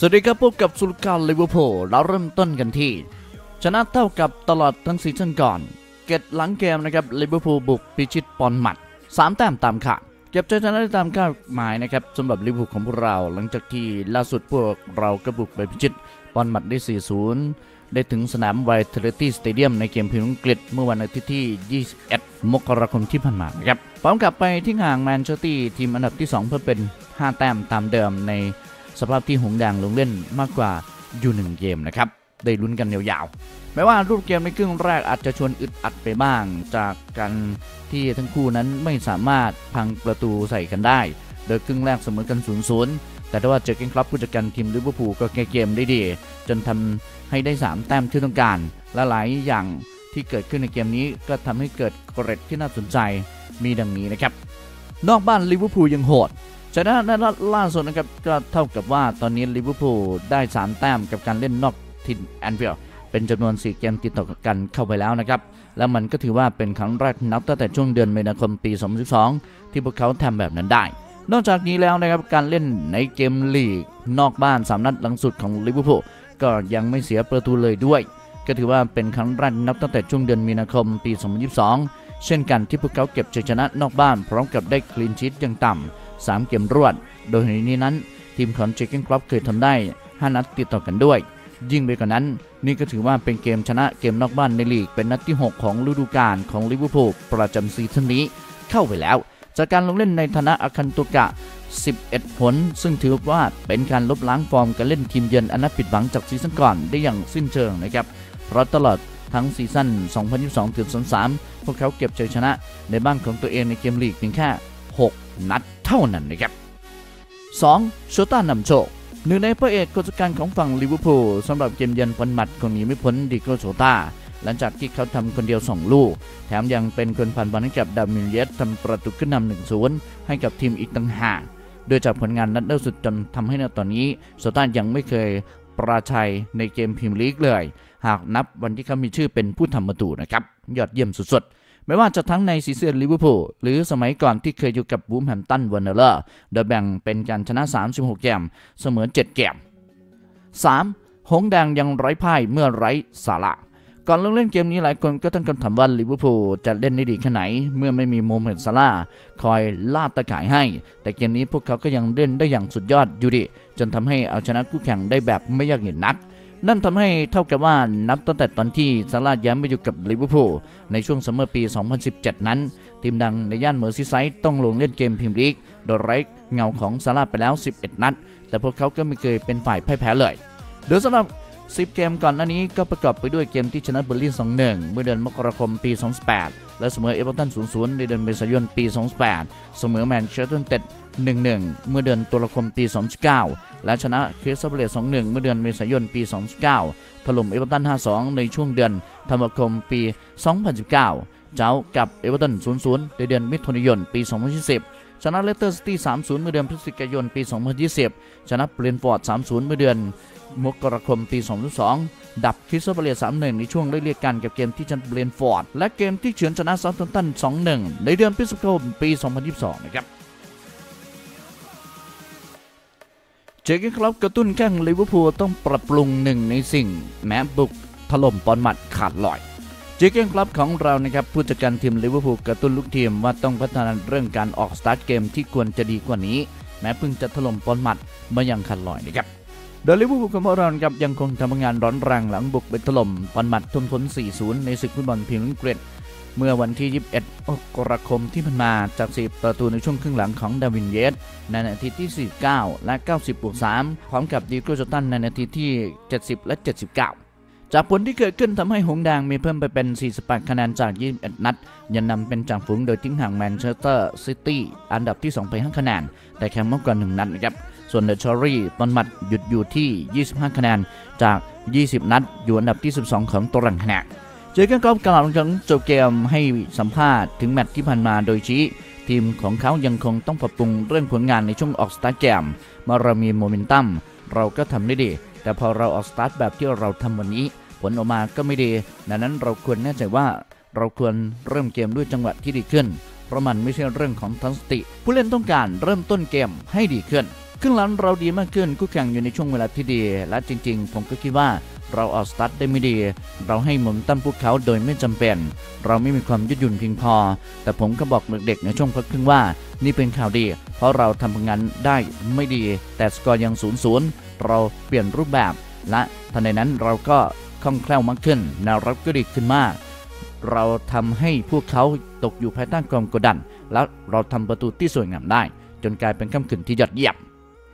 สวัสดีครับพบกับสุลการลิเวอร์พูลเราเริ่มต้นกันที่ชนะเท่ากับตลอดทั้งซีซั่นก่อนเก็บหลังเกมนะครับลิเวอร์พูลบุกพิชิตปอนมัด3 แต้มตามคาดเก็บชัยชนะได้ตามคาดหมายนะครับสำหรับลิเวอร์พูลของพวกเราหลังจากที่ล่าสุดพวกเราก็บุกไปพิชิตปอนมัดได้ 4-0 ได้ถึงสนามไวท์เทอร์ตี้สเตเดียมในเกมพรีเมียร์อังกฤษเมื่อวันอาทิตย์ที่21 มกราคมที่ผ่านมานะครับพร้อมกลับไปที่ห่างแมนเชสเตอร์ซิตี้ทีมอันดับที่2เพื่อเป็น5 แต้มตามเดิมในสภาพที่หงส์แดงลงเล่นมากกว่าอยู่1 เกมนะครับได้ลุ้นกันยาวๆแม้ว่ารูปเกมในครึ่งแรกอาจจะชวนอึดอัดไปบ้างจากการที่ทั้งคู่นั้นไม่สามารถพังประตูใส่กันได้โดยครึ่งแรกเสมอกัน 0-0 แต่ว่าเจอร์เก้นคล็อปผู้จัดการทีมลิเวอร์พูลก็แก้เกมได้ดีจนทำให้ได้3 แต้มที่ต้องการและหลายอย่างที่เกิดขึ้นในเกมนี้ก็ทำให้เกิดเกร็ดที่น่าสนใจมีดังนี้นะครับนอกบ้านลิเวอร์พูลยังโหดชนะนัดล่าสุดนะครับก็เท่ากับว่าตอนนี้ลิเวอร์พูลได้3 แต้มกับการเล่นนอกถิ่นแอนฟิลด์เป็นจำนวน4 เกมติดต่อกันเข้าไปแล้วนะครับและมันก็ถือว่าเป็นครั้งแรกนับตั้งแต่ช่วงเดือนมีนาคมปี 2012 ที่พวกเขาทำแบบนั้นได้นอกจากนี้แล้วนะครับการเล่นในเกมลีกนอกบ้าน3 นัดหลังสุดของลิเวอร์พูลก็ยังไม่เสียประตูเลยด้วยก็ถือว่าเป็นครั้งแรกนับตั้งแต่ช่วงเดือนมีนาคมปี 2022 เช่นกันที่พวกเขาเก็บชัยชนะนอกบ้านพร้อมกับได้คลีนชีทอย่างต่ำ3 เกมรวดโดยในนี้นั้นทีมของเจอร์เก้นคล็อปเคยทำได้5 นัดติดต่อกันด้วยยิ่งไปกว่านั้นนี่ก็ถือว่าเป็นเกมชนะเกมนอกบ้านในลีกเป็นนัดที่6ของฤดูกาลของลิเวอร์พูลประจำซีซั่นนี้เข้าไปแล้วจากการลงเล่นในฐานะอาคันตุกะ11 ผลซึ่งถือว่าเป็นการลบล้างฟอร์มการเล่นทีมเยือนอันน่าผิดหวังจากซีซั่นก่อนได้อย่างสิ้นเชิงนะครับเพราะตลอดทั้งซีซั่น 2022-23 พวกเขาเก็บชัยชนะในบ้านของตัวเองในเกมลีกเพียงแค่6 นัดเท่านั้นนะครับ 2. โชต้านำโชคหนึ่งในพระเอกคนสำคัญของฝั่งลิเวอร์พูลสำหรับเกมเยือนปอนมัดคงหนีไม่พ้นดิโก้โชต้าหลังจากที่เขาทำคนเดียว2 ลูกแถมยังเป็นคนผ่านบอลให้กับดาวินเยสทำประตูขึ้นนำ 1-0 ให้กับทีมอีกต่างหากโดยจากผลงานนัดล่าสุดจนทำให้ในตอนนี้โชต้ายังไม่เคยปราชัยในเกมพรีเมียร์ลีกเลยหากนับวันที่เขามีชื่อเป็นผู้ทำประตูนะครับยอดเยี่ยมสุดๆไม่ว่าจะทั้งในซีซั่นลิเวอร์พูลหรือสมัยก่อนที่เคยอยู่กับวูล์ฟแฮมป์ตันวันเนอร์โดยแบ่งเป็นการชนะ36 เกมเสมอ7 เกม 3. หงส์แดงยังไร้พ่ายเมื่อไร้ซาลาห์ก่อนลงเล่นเกมนี้หลายคนก็ตั้งคำถามว่าลิเวอร์พูลจะเล่นได้ดีแค่ไหนเมื่อไม่มีโมฮัมเหม็ดซาลาห์คอยลาดตะข่ายให้แต่เกมนี้พวกเขาก็ยังเล่นได้อย่างสุดยอดอยู่ดีจนทำให้เอาชนะคู่แข่งได้แบบไม่ยากเย็นนักนั่นทำให้เท่ากับว่านับตั้งแต่ตอนที่ซาลาห์ย้ายมาอยู่กับลิเวอร์พูลในช่วงซัมเมอร์ปี 2017 นั้นทีมดังในย่านเมอร์ซีไซด์ต้องลงเล่นเกมพรีเมียร์ลีกโดยไร้เงาของซาลาห์ไปแล้ว11 นัดแต่พวกเขาก็ไม่เคยเป็นฝ่ายพ่ายแพ้เลยโดยสำหรับ10 เกมก่อนหน้านี้ก็ประกอบไปด้วยเกมที่ชนะเบอร์ลิน 2-1 เมื่อเดือนมกราคมปี 2018 และเสมอเอเวอร์ตัน 0-0 ในเดือนเมษายนปี 2018 เสมอแมนเชสเตอร์ยูไนเต็ด 1-1 เมื่อเดือนตุลาคมปี 2019 และชนะคริสตัลพาเลซ 2-1 เมื่อเดือนเมษายนปี 2019 ถล่มเอเวอร์ตัน 5-2 ในช่วงเดือนธันวาคมปี 2019 เจ้ากับเอเวอร์ตัน 0-0 ในเดือนมิถุนายนปี 2020 ชนะเลสเตอร์ซิตี้ 3-0 เมื่อเดือนพฤศจิกายนปี 2020 ชนะเบรนท์ฟอร์ด 3-0 เมื่อเดือนมกราคมปี 2002 ดับคริสตัลพาเลซ 3-1 ในช่วงไล่เลี่ยกันกับเกมที่ชนะเบรนท์ฟอร์ดและเกมที่เฉือนชนะเซาท์แฮมป์ตัน 2-1 ในเดือนพฤษภาคมปี 2022 นะครับเจอร์เก้นคล็อปกระตุ้นแข้งลิเวอร์พูลต้องปรับปรุง1 ในสิ่งแม้บุกถล่มปอนมัดขาดลอยเจอร์เก้นคล็อปของเรานะครับผู้จัดการทีมลิเวอร์พูลกระตุ้นลูกทีมว่าต้องพัฒนาเรื่องการออกสตาร์ทเกมที่ควรจะดีกว่านี้แม้เพิ่งจะถล่มปอนมัดมาอย่างขาดลอยนะครับโดยลิเวอร์พูลของเราครับยังคงทำงานร้อนแรงหลังบุกไปถล่มปอนมัดทนผล 4-0 ในศึกฟุตบอลพรีเมียร์อังกฤษเมื่อวันที่ 21 มกราคมที่ผ่านมาจาก10 ประตูในช่วงครึ่งหลังของดาวินเยสในนาทีที่ 49 และ 90+3 พร้อมกับดิโก้โจตันในนาทีที่ 70 และ 79 จากผลที่เกิดขึ้นทำให้หงส์แดงมีเพิ่มไปเป็น 48 คะแนนจาก 21 นัดยังนำเป็นจ่าฝูงโดยทิ้งห่างแมนเชสเตอร์ซิตี้อันดับที่ 2 ไป 5 คะแนนแต่แข่งมากกว่า 1 นัดนะครับส่วนเดอะชอรี่ปอนมัดหยุดอยู่ที่ 25 คะแนนจาก 20 นัดอยู่อันดับที่ 12 ของตารางคะแนนเจอร์เก้นคล็อปกล่าวหลังจบเกมให้สัมภาษณ์ถึงแมตช์ที่ผ่านมาโดยชี้ทีมของเขายังคงต้องปรับปรุงเรื่องผลงานในช่วงออกสตาร์ทเกมเมื่อเรามีโมเมนตัมเราก็ทำได้ดีแต่พอเราออกสตาร์ทแบบที่เราทำวันนี้ผลออกมาก็ไม่ดีดังนั้นเราควรแน่ใจว่าเราควรเริ่มเกมด้วยจังหวะที่ดีขึ้นเพราะมันไม่ใช่เรื่องของทัศนคติผู้เล่นต้องการเริ่มต้นเกมให้ดีขึ้นรึ่งหลังเราดีมากขึ้นคู่แข่งอยู่ในช่วงเวลาที่ดีและจริงๆผมก็คิดว่าเราออกสตาร์ทได้ไม่ดีเราให้หมุนตั้มพวกเขาโดยไม่จำเป็นเราไม่มีความยืดหยุ่นเพียงพอแต่ผมก็บอกเด็กๆในช่วงพักครึ่งว่านี่เป็นข่าวดีเพราะเราทำผลงานได้ไม่ดีแต่สกอร์ยัง 0-0 เราเปลี่ยนรูปแบบและทันใดนั้นเราก็คล่องแคล่วมากขึ้นแนวรับก็ดีขึ้นมากเราทำให้พวกเขาตกอยู่ภายใต้ความกดดันและเราทำประตูที่สวยงามได้จนกลายเป็นค่ำคืนที่ยอดเยี่ยม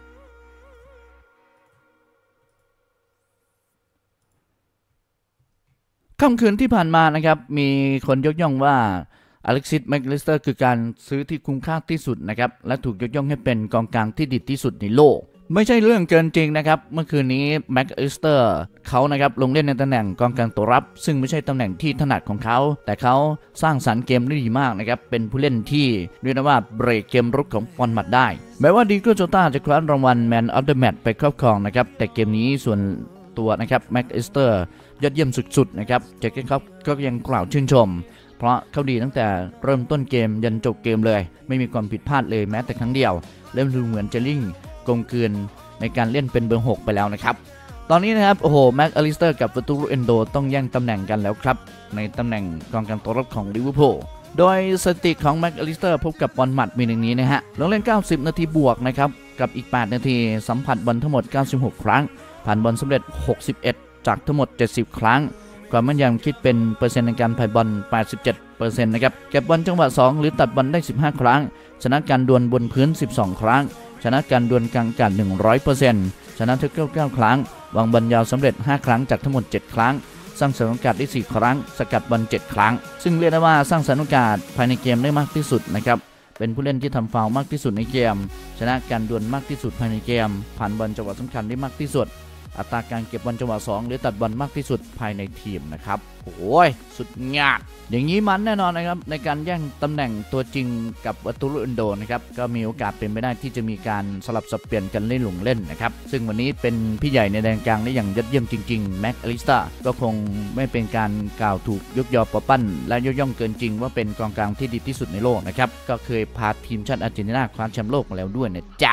ค่ำคืนที่ผ่านมานะครับมีคนยกย่องว่าอเล็กซิส แม็กอลิสเตอร์คือการซื้อที่คุ้มค่าที่สุดนะครับและถูกยกย่องให้เป็นกองกลางที่ดีที่สุดในโลกไม่ใช่เรื่องเกินจริงนะครับเมื่อคืนนี้แม็กอลิสเตอร์เขานะครับลงเล่นในตำแหน่งกองกลางตัวรับซึ่งไม่ใช่ตำแหน่งที่ถนัดของเขาแต่เขาสร้างสรรค์เกมได้ดีมากนะครับเป็นผู้เล่นที่เรียกได้ว่าเบรกเกมรุกของบอลหมัดได้แม้ว่าดีโก้โจต้าจะคว้ารางวัล Man of the Match ไปครอบครองนะครับแต่เกมนี้ส่วนตัวนะครับแม็กอลิสเตอร์ยอดเยี่ยมสุดๆนะครับเจคเกนคอปก็ยังกล่าวชื่นชมเพราะเขาดีตั้งแต่เริ่มต้นเกมยันจบเกมเลยไม่มีความผิดพลาดเลยแม้แต่ครั้งเดียวเริ่มดูเหมือนจะลิ่งกลมกลืนในการเล่นเป็นเบอร์ 6ไปแล้วนะครับตอนนี้นะครับโอ้โหแม็กอลิสเตอร์กับประตูเอนโดต้องแย่งตำแหน่งกันแล้วครับในตำแหน่งกองกลางตัวรับของลิเวอร์พูลโดยสถิติของแม็กอลิสเตอร์พบกับบอลหมัดมีดังนี้นะฮะลงเล่น90นาทีบวกนะครับกับอีก8นาทีสัมผัสบอลทั้งหมด96ครั้งผ่านบอลสำเร็จ61จากทั้งหมด70ครั้งความแม่นยำคิดเป็นเปอร์เซ็นต์ในการผ่านบอล 87% นะครับเก็บบอลจังหวะ2หรือตัดบอลได้15ครั้งชนะการดวลบนพื้น12ครั้งชนะการดวลกลางอากาศ 100% ชนะทุก9ครั้งวางบอลยาวสำเร็จ5ครั้งจากทั้งหมด7ครั้งสร้างสรรค์โอกาสได้4ครั้งสกัดบอล7ครั้งซึ่งเรียกได้ว่าสร้างสรรค์โอกาสภายในเกมได้มากที่สุดนะครับเป็นผู้เล่นที่ทำฟาวล์มากที่สุดในเกมชนะการดวลมากที่สุดภายในเกมผ่านบอลจังหวะสำคัญได้มากที่สุดอัตราการเก็บบอลจังหวะ2หรือตัดบอลมากที่สุดภายในทีมนะครับโอ้ยสุดยอดอย่างนี้มันแน่นอนนะครับในการแย่งตำแหน่งตัวจริงกับวัตุรุเอนโดนะครับก็มีโอกาสเป็นไปได้ที่จะมีการสลับสับเปลี่ยนกันเล่นหลงเล่นนะครับซึ่งวันนี้เป็นพี่ใหญ่ในแดนกลางได้อย่างยอดเยี่ยมจริงๆแม็กอลิสตาก็คงไม่เป็นการกล่าวถูกยกยอปปั้นและยกย่องเกินจริงว่าเป็นกองกลางที่ดีที่สุดในโลกนะครับก็เคยพาทีมชาติอาร์เจนตินาคว้าแชมป์โลกมาแล้วด้วยนะจ๊ะ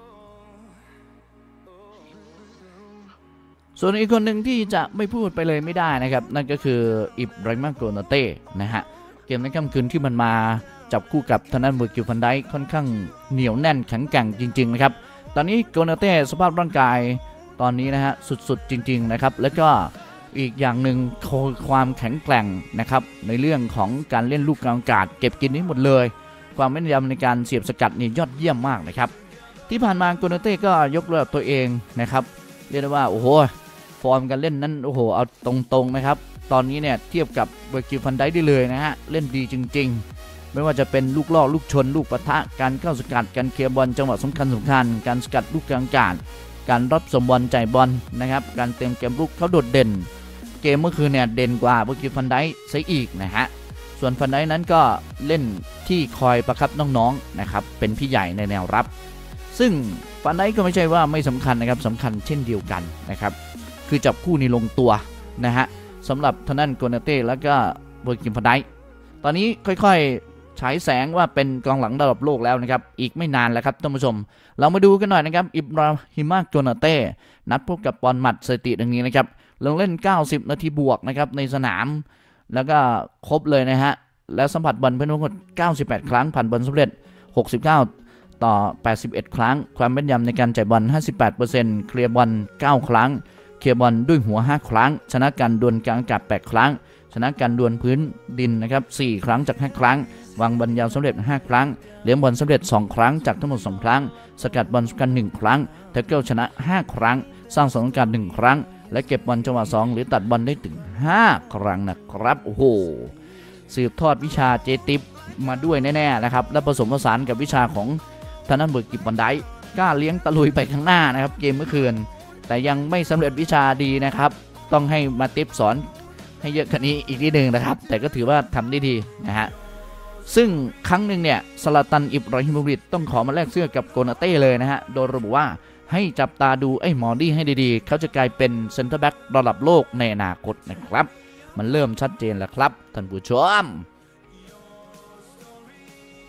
ส่วนอีกคนหนึ่งที่จะไม่พูดไปเลยไม่ได้นะครับนั่นก็คืออิบราฮิมา โกนาเต้นะฮะเกมในค่ำคืนที่มันมาจับคู่กับทางด้านเวอร์จิล ฟันไดค์ค่อนข้างเหนียวแน่นแข็งแกร่งจริงๆนะครับตอนนี้โกนาเต้สภาพร่างกายตอนนี้นะฮะสุดๆจริงๆนะครับแล้วก็อีกอย่างหนึ่งความแข็งแกร่งนะครับในเรื่องของการเล่นลูกกลางอากาศเก็บกินนี้หมดเลยความแม่นยำในการเสียบสกัดนี่ยอดเยี่ยมมากนะครับที่ผ่านมาโกนาเต้ก็ยกระดับตัวเองนะครับเรียกได้ว่าโอ้โหฟอร์มการเล่นนั้นโอ้โหเอาตรงๆนะครับตอนนี้เนี่ยเทียบกับเวอร์จิล ฟันไดค์ได้เลยนะฮะเล่นดีจริงๆไม่ว่าจะเป็นลูกล่อลูกชนลูกปะทะการเข้าสกัดการเคลียร์บอลจังหวะสำคัญการสกัดลูกกลางอากาศการรับส่งบอลจ่ายบอลนะครับการเต็มเกมลุกเขาโดดเด่นเกมเมื่อคืนเนี่ยเด่นกว่าเวอร์จิล ฟันไดค์ซะอีกนะฮะส่วนฟันไดค์นั้นก็เล่นที่คอยประคับน้องๆนะครับเป็นพี่ใหญ่ในแนวรับซึ่งฟันไดค์ก็ไม่ใช่ว่าไม่สำคัญนะครับสำคัญเช่นเดียวกันนะครับคือจับคู่นี้ลงตัวนะฮะสำหรับทางด้านโกนาเต้แล้วก็เวอร์จิล ฟันไดค์ตอนนี้ค่อยๆฉายแสงว่าเป็นกองหลังระดับโลกแล้วนะครับอีกไม่นานแล้วครับท่านผู้ชมเรามาดูกันหน่อยนะครับอิบราฮิมา โกนาเต้นัดพบกับบอลหมัดสถิติดังนี้นะครับลงเล่น90นาทีบวกนะครับในสนามแล้วก็ครบเลยนะฮะแล้วสัมผัสบอลเพิ่มทั้งหมด98ครั้งผ่านบอลสำเร็จ69ต่อ81ครั้งความแม่นยำในการจ่ายบอล 58% เคลียร์บอล9ครั้งเคลียร์บอลด้วยหัว5ครั้งชนะการดวลกลางอากาศ8ครั้งชนะการดวลพื้นดินนะครับ4ครั้งจาก5ครั้งวางบอลยาวสำเร็จ5ครั้งเลี้ยงบอลสำเร็จ2ครั้งจากทั้งหมด2ครั้งสกัดบอลสำคัญ1ครั้งแท็กเกิลชนะ5ครั้งสร้างสถานการณ์1ครั้งและเก็บบอลจังหวะ2หรือตัดบอลได้ถึง5ครั้งนะครับโอ้โหสืบทอดวิชาเจติปมาด้วยแน่ๆนะครับและผสมผสานกับวิชาของทางด้านเวอร์จิล ฟันไดค์กล้าเลี้ยงตะลุยไปข้างหน้านะครับเกมเมื่อคืนแต่ยังไม่สำเร็จวิชาดีนะครับต้องให้มาติปสอนให้เยอะกว่านี้อีกนิดนึงนะครับแต่ก็ถือว่าทำได้ดีนะฮะซึ่งครั้งหนึ่งเนี่ยซาลาตัน อิบราฮิโมวิชต้องขอมาแลกเสื้อกับโกนาเต้เลยนะฮะโดยระบุว่าให้จับตาดูไอ้หมอดี้ให้ดีๆเขาจะกลายเป็นเซ็นเตอร์แบ็กระดับโลกในอนาคตนะครับมันเริ่มชัดเจนแล้วครับท่านผู้ชม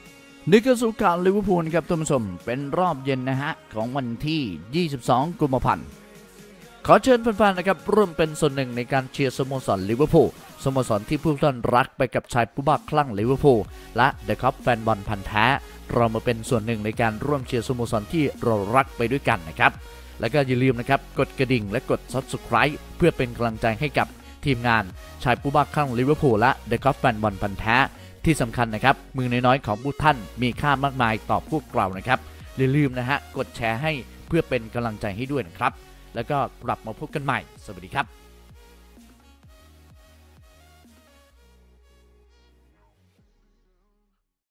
นี่ก็สู่การลิเวอร์พูลครับท่านผู้ชมเป็นรอบเย็นนะฮะของวันที่ 22 กุมภาพันธ์ขอเชิญแฟนๆนะครับร่วมเป็นส่วนหนึ่งในการเชียร์สโมสรลิเวอร์พูลสโมสรที่ผู้ท่านรักไปกับชายผู้บ้าคลั่งลิเวอร์พูลและเดอะคัพแฟนบอลพันธุ์แท้เรามาเป็นส่วนหนึ่งในการร่วมเชียร์สโมสรที่เรารักไปด้วยกันนะครับแล้วก็อย่าลืมนะครับกดกระดิ่งและกด Subscribe เพื่อเป็นกำลังใจให้กับทีมงานชายผู้บ้าคลั่งลิเวอร์พูลและเดอะคัพแฟนบอลพันธุ์แท้ที่สำคัญนะครับมือน้อยๆของผู้ท่านมีค่ามากมายต่อพวกเรานะครับอย่าลืมนะฮะกดแชร์ให้เพื่อเป็นกำลังใจให้ด้วยนะครับแล้วก็กลับมาพบกันใหม่สวัสดีครับ